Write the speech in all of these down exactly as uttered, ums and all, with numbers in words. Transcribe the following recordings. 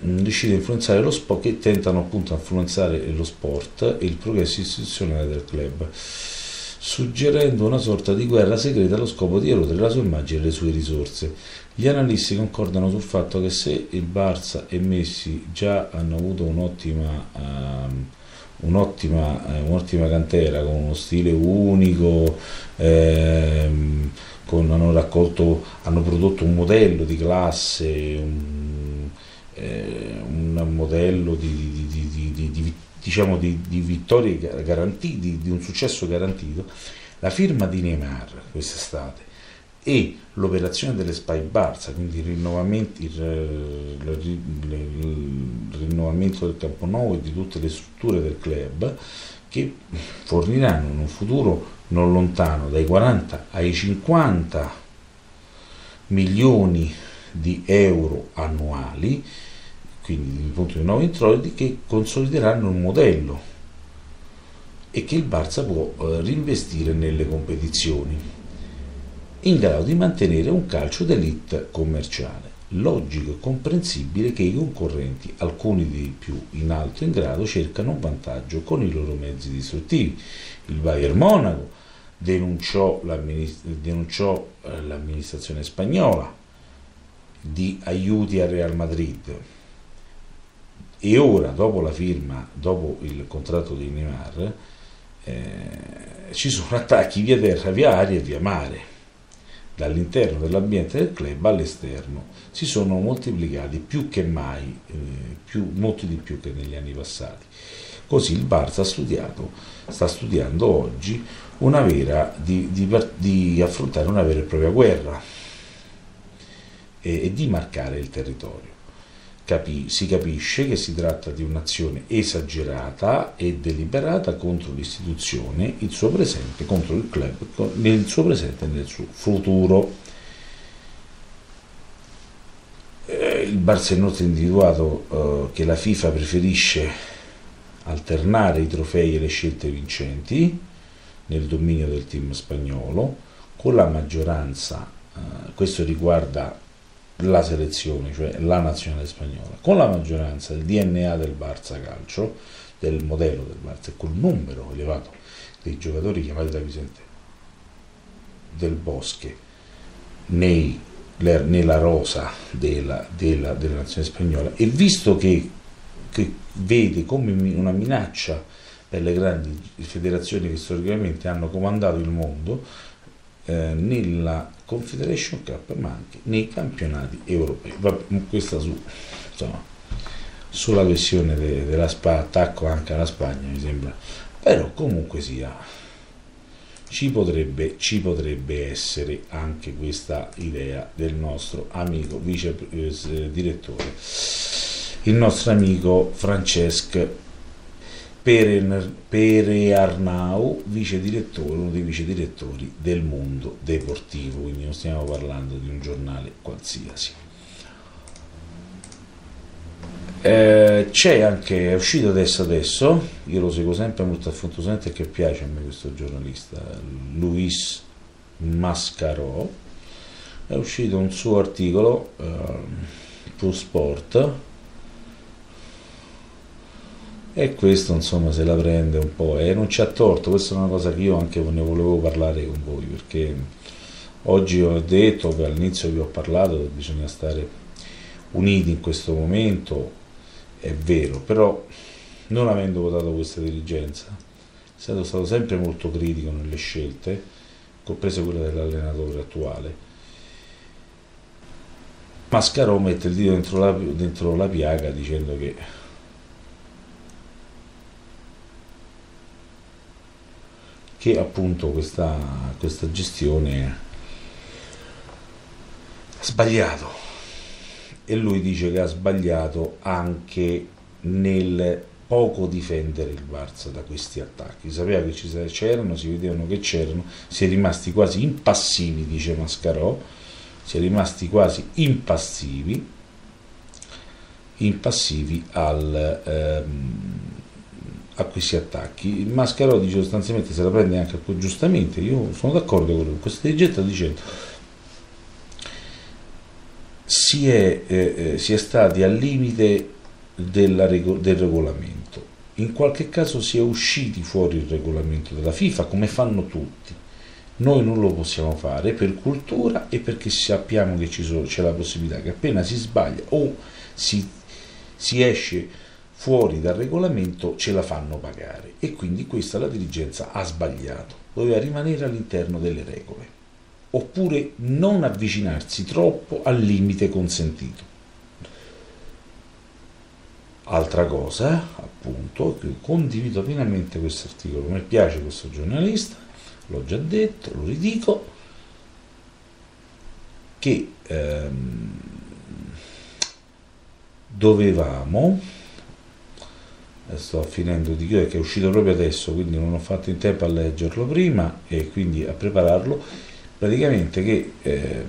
riuscire a influenzare lo sport, che tentano appunto a influenzare lo sport e il progresso istituzionale del club, suggerendo una sorta di guerra segreta allo scopo di erodere la sua immagine e le sue risorse. Gli analisti concordano sul fatto che se il Barça e Messi già hanno avuto un'ottima um, un'ottima, eh, un'ottima cantera con uno stile unico, ehm, con, hanno raccolto, hanno prodotto un modello di classe, un, eh, un modello di, di, di, di, di, di diciamo di, di vittorie garantite, di, di un successo garantito. La firma di Neymar quest'estate e l'operazione delle Spy Barça, quindi il rinnovamento, il, il, il, il rinnovamento del campo nuovo e di tutte le strutture del club, che forniranno in un futuro non lontano dai quaranta ai cinquanta milioni di euro annuali, quindi dal punto di nuovi introiti, che consolideranno un modello e che il Barça può eh, reinvestire nelle competizioni, in grado di mantenere un calcio d'élite commerciale. Logico e comprensibile che i concorrenti, alcuni dei più in alto in grado, cercano un vantaggio con i loro mezzi distruttivi. Il Bayern Monaco denunciò, l'amministra- denunciò eh, l'amministrazione spagnola di aiuti al Real Madrid, e ora, dopo la firma, dopo il contratto di Neymar, eh, ci sono attacchi via terra, via aria e via mare, dall'interno dell'ambiente del club all'esterno. Si sono moltiplicati più che mai, eh, più, molti di più che negli anni passati. Così il Barça ha studiato, sta studiando oggi una vera, di, di, di affrontare una vera e propria guerra e, e di marcare il territorio. Capi, si capisce che si tratta di un'azione esagerata e deliberata contro l'istituzione, il suo presente, contro il club, nel suo presente e nel suo futuro. Eh, il Barça ha inoltre individuato eh, che la FIFA preferisce alternare i trofei e le scelte vincenti nel dominio del team spagnolo, con la maggioranza, eh, questo riguarda la selezione, cioè la nazionale spagnola, con la maggioranza del D N A del Barça Calcio, del modello del Barça, e col numero elevato dei giocatori chiamati da Vicente del Bosque nei, le, nella rosa della, della, della nazione spagnola, e visto che, che vede come una minaccia per le grandi federazioni che storicamente hanno comandato il mondo eh, nella Confederation Cup, ma anche nei campionati europei. Vabbè, questa su, insomma, sulla questione de, della Spa, attacco anche alla Spagna, mi sembra, però comunque sia, ci potrebbe, ci potrebbe essere anche questa idea del nostro amico vice eh, direttore, il nostro amico Francesc Perearnau, vice direttore, uno dei vice direttori del Mundo Deportivo, quindi non stiamo parlando di un giornale qualsiasi. Eh, c'è anche, è uscito adesso adesso, io lo seguo sempre molto affettuosamente perché piace a me questo giornalista, Luis Mascarò, è uscito un suo articolo eh, su Sport, e questo insomma se la prende un po' e non ci ha torto. Questa è una cosa che io anche ne volevo parlare con voi, perché oggi ho detto che all'inizio vi ho parlato che bisogna stare uniti in questo momento, è vero, però non avendo votato questa dirigenza, essendo stato sempre molto critico nelle scelte, comprese quelle dell'allenatore attuale, Mascarò mette il dito dentro la, dentro la piaga dicendo che che appunto questa, questa gestione ha sbagliato, e lui dice che ha sbagliato anche nel poco difendere il Barça da questi attacchi. Sapeva che ci c'erano, si vedevano che c'erano, si è rimasti quasi impassivi, dice Mascarò, si è rimasti quasi impassivi impassivi al ehm, a questi attacchi. Il Mascarò dice sostanzialmente se la prende anche giustamente, io sono d'accordo con questo dirigente, dicendo si è, eh, si è stati al limite della, del regolamento. In qualche caso si è usciti fuori il regolamento della FIFA, come fanno tutti. Noi non lo possiamo fare per cultura e perché sappiamo che ci sono, c'è la possibilità che appena si sbaglia o si, si esce fuori dal regolamento ce la fanno pagare, e quindi questa la dirigenza ha sbagliato, doveva rimanere all'interno delle regole oppure non avvicinarsi troppo al limite consentito. Altra cosa, appunto, che condivido pienamente questo articolo, mi piace questo giornalista, l'ho già detto, lo ridico, che ehm, dovevamo, sto finendo di chiudere, che è uscito proprio adesso, quindi non ho fatto in tempo a leggerlo prima e quindi a prepararlo, praticamente che ehm,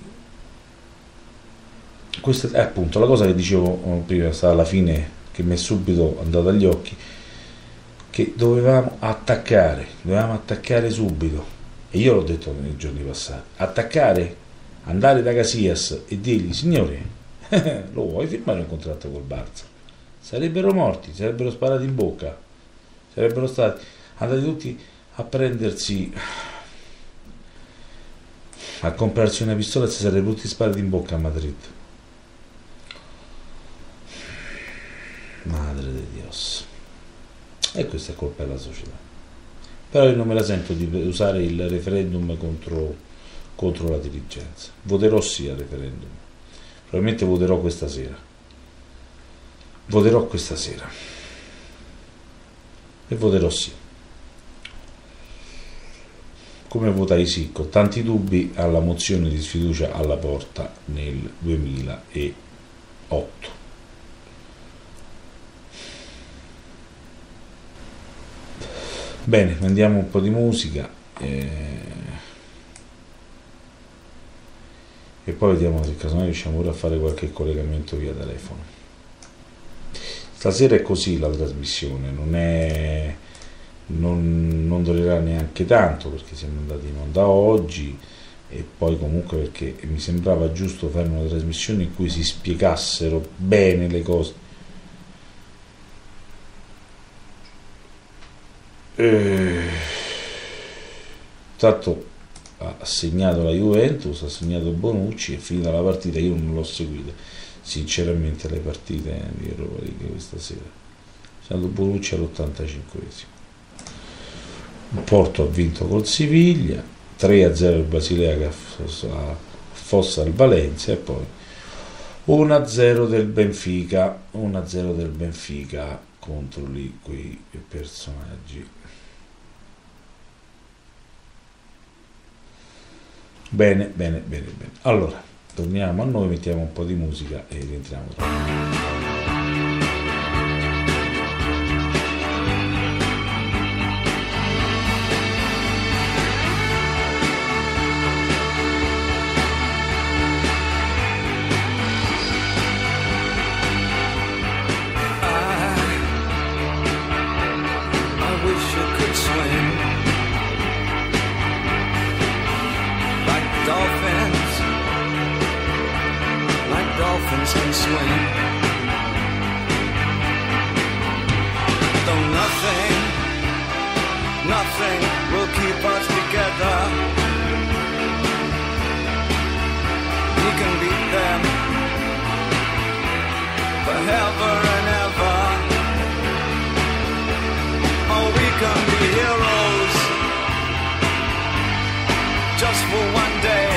questa è appunto la cosa che dicevo prima, sta alla fine, che mi è subito andato agli occhi, che dovevamo attaccare, dovevamo attaccare subito, e io l'ho detto nei giorni passati, attaccare, andare da Casillas e dirgli: signore, lo vuoi firmare un contratto col Barça? Sarebbero morti, sarebbero sparati in bocca, sarebbero stati andati tutti a prendersi, a comprarsi una pistola e si sarebbero tutti sparati in bocca a Madrid. Madre di Dios. E questa è colpa della società. Però io non me la sento di usare il referendum contro, contro la dirigenza. Voterò sì al referendum. Probabilmente voterò questa sera. Voterò questa sera. E voterò sì. Come votai sì, con tanti dubbi, alla mozione di sfiducia alla Porta nel duemilaotto. Bene, andiamo un po' di musica e, e poi vediamo se casomai riusciamo pure a fare qualche collegamento via telefono. Stasera è così la trasmissione, non è non, non durerà neanche tanto perché siamo andati in onda oggi, e poi comunque perché mi sembrava giusto fare una trasmissione in cui si spiegassero bene le cose. Tanto ha segnato la Juventus, ha segnato Bonucci, è finita la partita. Io non l'ho seguita sinceramente le partite di Europa League questa sera. Ha segnato Bonucci all'ottantacinquesimo. Il Porto ha vinto col Siviglia, tre a zero il Basilea che affossa il Valencia, e poi uno a zero del Benfica, uno a zero del Benfica contro lì quei personaggi. Bene, bene, bene, bene. Allora, torniamo a noi, mettiamo un po' di musica e rientriamo tra can swing. Though nothing, nothing will keep us together. We can beat them forever and ever. Oh, we can be heroes just for one day.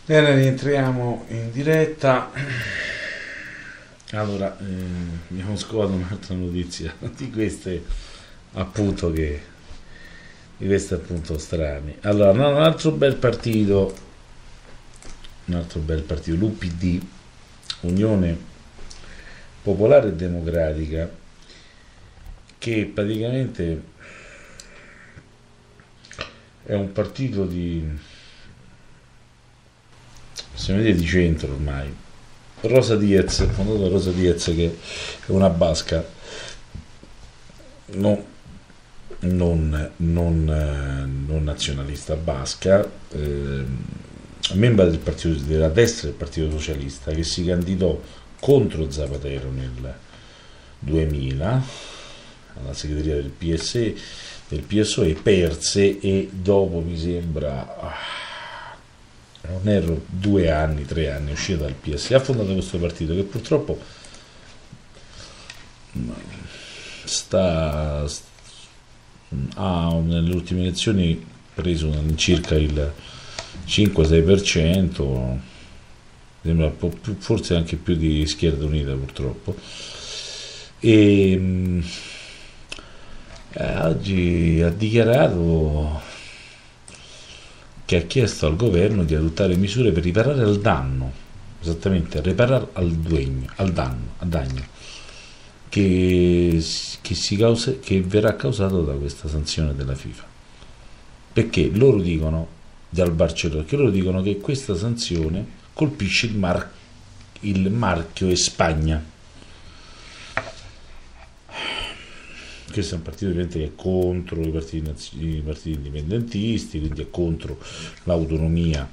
Bene, rientriamo in diretta. Allora, eh, abbiamo scovato un'altra notizia di queste appunto che di queste appunto strani. Allora, no, un altro bel partito, un altro bel partito, l'U P D, Unione Popolare e Democratica, che praticamente è un partito di, possiamo dire, di centro ormai. Rosa Diez, fondato da Rosa Diez, che è una basca, no, non, non, eh, non nazionalista basca, eh, membro del partito della destra del Partito Socialista, che si candidò contro Zapatero nel duemila alla segreteria del P S del P S O E, perse e dopo mi sembra non erro due anni, tre anni, è uscita dal P S E, ha fondato questo partito che purtroppo sta, ha nelle ultime elezioni preso circa il cinque sei per cento, sembra un po' più, forse anche più di Schierda Unita purtroppo, e eh, oggi ha dichiarato che ha chiesto al governo di adottare misure per riparare al danno, esattamente, riparare al, duegno, al danno, al danno che, che, si causa, che verrà causato da questa sanzione della FIFA. Perché loro dicono, dal Barcellona, che loro dicono che questa sanzione colpisce il, mar, il marchio e Spagna. Questo è un partito ovviamente che è contro i partiti, i partiti indipendentisti, quindi è contro l'autonomia.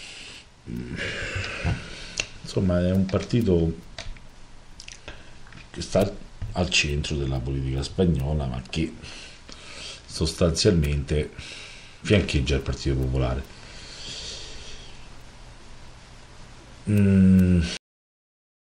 Insomma, è un partito che sta al centro della politica spagnola, ma che sostanzialmente fiancheggia il Partito Popolare. Mm.